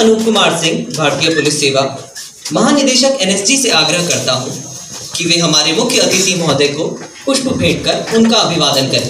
अनूप कुमार सिंह, भारतीय पुलिस सेवा महानिदेशक एनएसजी से आग्रह करता हूं कि वे हमारे मुख्य अतिथि महोदय को पुष्प भेंट कर उनका अभिवादन करें।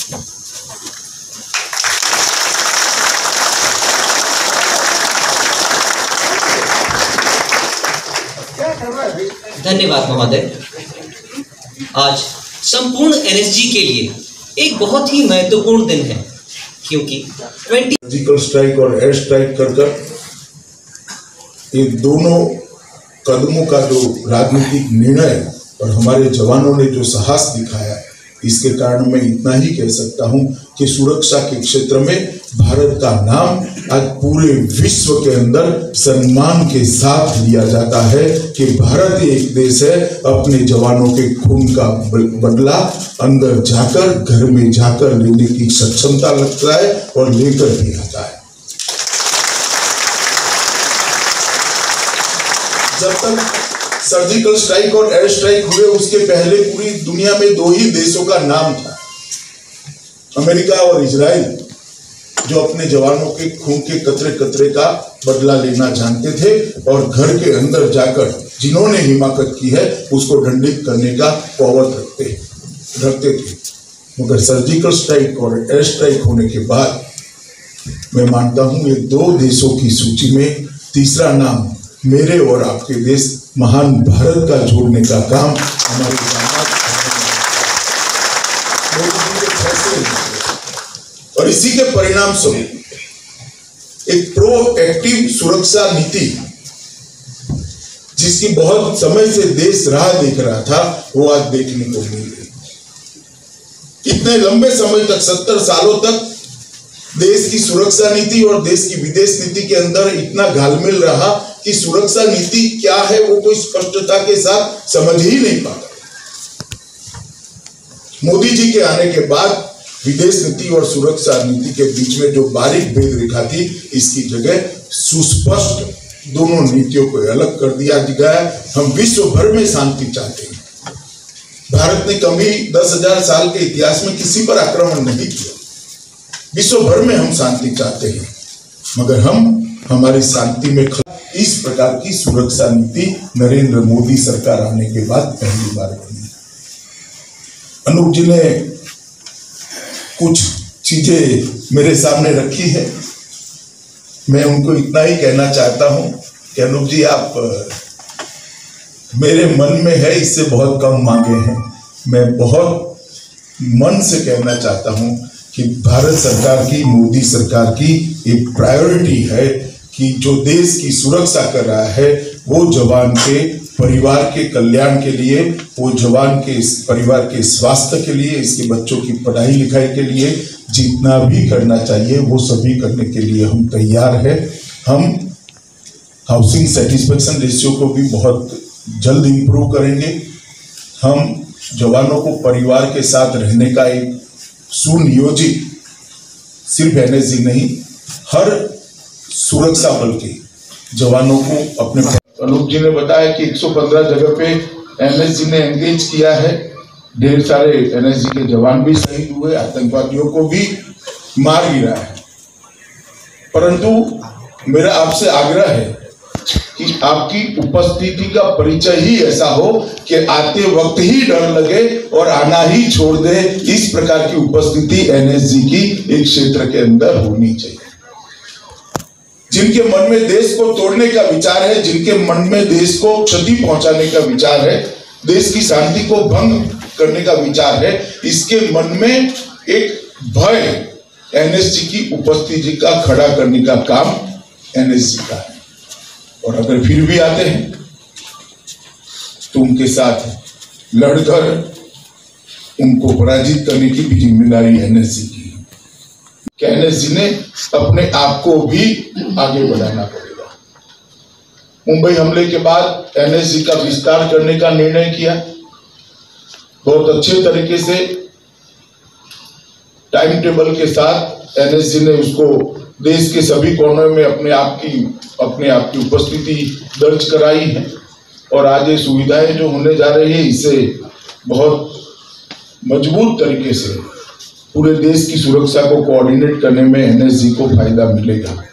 धन्यवाद महोदय। आज संपूर्ण एनएसजी के लिए एक बहुत ही महत्वपूर्ण दिन है, क्योंकि सर्जिकल स्ट्राइक और एयर स्ट्राइक कर ये दोनों कदमों का जो राजनीतिक निर्णय और हमारे जवानों ने जो साहस दिखाया, इसके कारण मैं इतना ही कह सकता हूं कि सुरक्षा के क्षेत्र में भारत का नाम आज पूरे विश्व के अंदर सम्मान के साथ लिया जाता है कि भारत एक देश है अपने जवानों के खून का बदला अंदर जाकर, घर में जाकर लेने की सक्षमता लगता है और लेकर भी आता है। जब तक सर्जिकल स्ट्राइक और एयर स्ट्राइक हुए, उसके पहले पूरी दुनिया में दो ही देशों का नाम था, अमेरिका और इजराइल, जो अपने जवानों के खून के कतरे कतरे का बदला लेना जानते थे और घर के अंदर जाकर जिन्होंने हिमाकत की है उसको दंडित करने का पावर रखते थे। मगर सर्जिकल स्ट्राइक और एयर स्ट्राइक होने के बाद मैं मानता हूं ये दो देशों की सूची में तीसरा नाम मेरे और आपके देश महान भारत का जोड़ने का काम हमारे और इसी के परिणाम स्वरूप एक प्रोएक्टिव सुरक्षा नीति, जिसकी बहुत समय से देश राह देख रहा था, वो आज देखने को मिल रही। इतने लंबे समय तक 70 सालों तक देश की सुरक्षा नीति और देश की विदेश नीति के अंदर इतना घालमेल रहा कि सुरक्षा नीति क्या है वो कोई स्पष्टता के साथ समझ ही नहीं पाता। मोदी जी के आने के बाद विदेश नीति और सुरक्षा नीति के बीच में जो बारीक भेद रेखा थी, इसकी जगह सुस्पष्ट दोनों नीतियों को अलग कर दिया गया। हम विश्व भर में शांति चाहते हैं। भारत ने कभी 10,000 साल के इतिहास में किसी पर आक्रमण नहीं किया। विश्व भर में हम शांति चाहते हैं, मगर हम हमारी शांति में इस प्रकार की सुरक्षा नीति नरेंद्र मोदी सरकार आने के बाद पहली बार बनी। अनूप जी ने कुछ चीजें मेरे सामने रखी है, मैं उनको इतना ही कहना चाहता हूं कि अनूप जी, आप मेरे मन में है इससे बहुत कम मांगे हैं। मैं बहुत मन से कहना चाहता हूं कि भारत सरकार की, मोदी सरकार की एक प्रायोरिटी है कि जो देश की सुरक्षा कर रहा है वो जवान के परिवार के कल्याण के लिए, वो जवान के परिवार के स्वास्थ्य के लिए, इसके बच्चों की पढ़ाई लिखाई के लिए जितना भी करना चाहिए वो सभी करने के लिए हम तैयार है। हम हाउसिंग सेटिस्फेक्शन रेशियो को भी बहुत जल्द इम्प्रूव करेंगे। हम जवानों को परिवार के साथ रहने का एक सुनियोजित, सिर्फ एनएसजी नहीं, हर सुरक्षा बल के जवानों को अपने, अनूप जी ने बताया कि 115 जगह पे एनएसजी ने एंगेज किया है। ढेर सारे एनएसजी के जवान भी शहीद हुए, आतंकवादियों को भी मार गिरा है। परंतु मेरा आपसे आग्रह है कि आपकी उपस्थिति का परिचय ही ऐसा हो कि आते वक्त ही डर लगे और आना ही छोड़ दे। इस प्रकार की उपस्थिति एनएसजी की एक क्षेत्र के अंदर होनी चाहिए। जिनके मन में देश को तोड़ने का विचार है, जिनके मन में देश को क्षति पहुंचाने का विचार है, देश की शांति को भंग करने का विचार है, इसके मन में एक भय एनएसजी की उपस्थिति का खड़ा करने का काम एनएसजी का है। और अगर फिर भी आते हैं तो उनके साथ लड़कर उनको पराजित करने की भी जिम्मेदारी एनएसजी की। एनएसजी ने अपने आप को भी आगे बढ़ाना पड़ेगा। मुंबई हमले के बाद एनएसजी का विस्तार करने का निर्णय किया। बहुत अच्छे तरीके से टाइम टेबल के साथ एनएसजी ने उसको देश के सभी कोनों में अपने आप की उपस्थिति दर्ज कराई है। और आज ये सुविधाएं जो होने जा रही है, इससे बहुत मजबूत तरीके से पूरे देश की सुरक्षा को कोऑर्डिनेट करने में एनएसजी को फायदा मिलेगा।